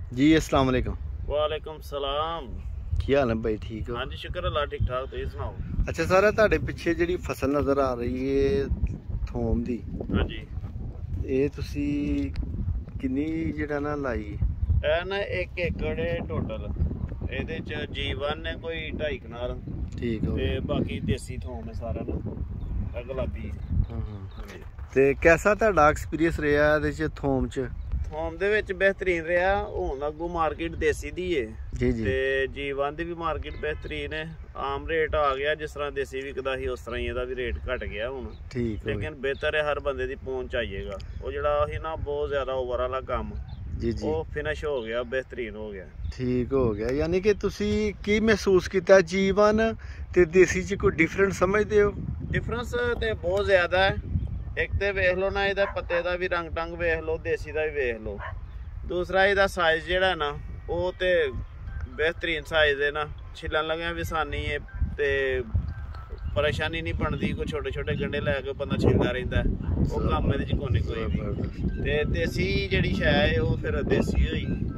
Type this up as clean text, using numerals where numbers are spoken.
जी अस्सलाम वालेकुम। वालेकुम सलाम। ਕੀ ਹਾਲ ਹੈ ਭਾਈ? ਠੀਕ ਹੋ? हाँ जी शुक्र अल्लाह ठीक ठाक। तुसीं सुनाओ। ਅੱਛਾ ਸਰ, ਤੁਹਾਡੇ ਪਿੱਛੇ ਜਿਹੜੀ ਫਸਲ ਨਜ਼ਰ ਆ ਰਹੀ ਹੈ ਥੋਮ ਦੀ, हाँ जी ਇਹ ਤੁਸੀਂ ਕਿੰਨੀ ਜਿਹੜਾ ਨਾ ਲਾਈ? ਇਹ ਨਾ 1 ਏਕੜ ਟੋਟਲ। ਇਹਦੇ ਚ G1 ਨੇ ਕੋਈ 2.5 ਕਨਾਲ ਠੀਕ ਹੋ ਤੇ ਬਾਕੀ ਦੇਸੀ ਥੋਮ ਹੈ ਸਾਰਾ ਨਾ, ਇਹ ਗੁਲਾਬੀ। ਹਾਂ ਤੇ ਕਿਹਦਾ ਤੁਹਾਡਾ ਐਕਸਪੀਰੀਅੰਸ ਰਿਹਾ ਇਹਦੇ ਚ ਥੋਮ ਚ? ਥੋਮ ਦੇ ਵਿੱਚ ਬਿਹਤਰੀਨ ਰਿਹਾ। ਹੁਣ ਅੱਗੋਂ ਮਾਰਕੀਟ ਦੇਸੀ ਦੀ ਏ ਜੀ ਜੀ। ਤੇ G1 ਦੀ ਵੀ ਮਾਰਕੀਟ ਬਿਹਤਰੀਨ ਹੈ। ਆਮ ਰੇਟ ਆ ਗਿਆ, ਜਿਸ ਤਰ੍ਹਾਂ ਦੇਸੀ ਵਿਕਦਾ ਸੀ ਉਸ ਤਰ੍ਹਾਂ ਹੀ ਇਹਦਾ ਵੀ ਰੇਟ ਘਟ ਗਿਆ ਹੁਣ। ਠੀਕ ਹੋ ਲੇਕਿਨ ਬਿਹਤਰ ਹੈ, ਹਰ ਬੰਦੇ ਦੀ ਪਹੁੰਚ ਆਈਏਗਾ। ਉਹ ਜਿਹੜਾ ਸੀ ਨਾ ਬਹੁਤ ਜ਼ਿਆਦਾ ਓਵਰ ਵਾਲਾ ਕੰਮ, ਜੀ ਜੀ, ਉਹ ਫਿਨਿਸ਼ ਹੋ ਗਿਆ, ਬਿਹਤਰੀਨ ਹੋ ਗਿਆ। ਠੀਕ ਹੋ ਗਿਆ। ਯਾਨੀ ਕਿ ਤੁਸੀਂ ਕੀ ਮਹਿਸੂਸ ਕੀਤਾ G1 ਤੇ ਦੇਸੀ ਚ ਕੋਈ ਡਿਫਰੈਂਟ ਸਮਝਦੇ ਹੋ? ਡਿਫਰੈਂਸ ਤੇ ਬਹੁਤ ਜ਼ਿਆਦਾ ਹੈ। ਇੱਕ ਤੇ ਵੇਖ ਲਓ ਨਾ, ਇਹਦਾ ਪੱਤੇ ਦਾ ਵੀ ਰੰਗ ਟੰਗ ਵੇਖ ਲਓ, ਦੇਸੀ ਦਾ ਵੀ ਵੇਖ ਲਓ। ਦੂਸਰਾ ਇਹਦਾ ਸਾਈਜ਼ ਜਿਹੜਾ ਨਾ, ਉਹ ਤੇ ਬਿਹਤਰੀਨ ਸਾਈਜ਼ ਹੈ ਨਾ, ਛਿੱਲਣ ਲੱਗਿਆ ਵੀ ਆਸਾਨੀ ਹੈ ਤੇ ਪਰੇਸ਼ਾਨੀ ਨਹੀਂ ਬਣਦੀ। ਕੋਈ ਛੋਟੇ ਛੋਟੇ ਗੰਢੇ ਲੈ ਕੇ ਬੰਦਾ ਛਿੱਲਦਾ ਰਹਿੰਦਾ, ਉਹ ਕੰਮ ਇਹਦੇ ਚ ਕੋਈ ਨਹੀਂ ਕੋਈ ਵੀ। ਤੇ ਦੇਸੀ ਜਿਹੜੀ ਸ਼ੈ ਹੈ ਉਹ ਫਿਰ ਦੇਸੀ ਹੋਈ।